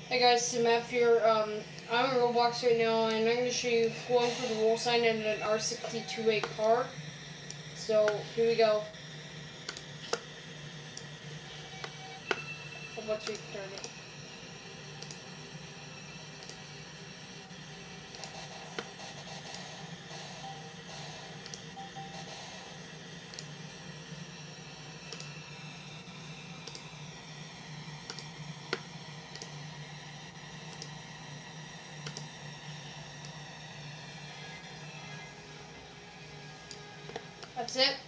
Hey guys, it's Matt here. I'm in Roblox right now, and I'm going to show you going for the roll sign in an r62A car. So, here we go. Let's return it. That's it.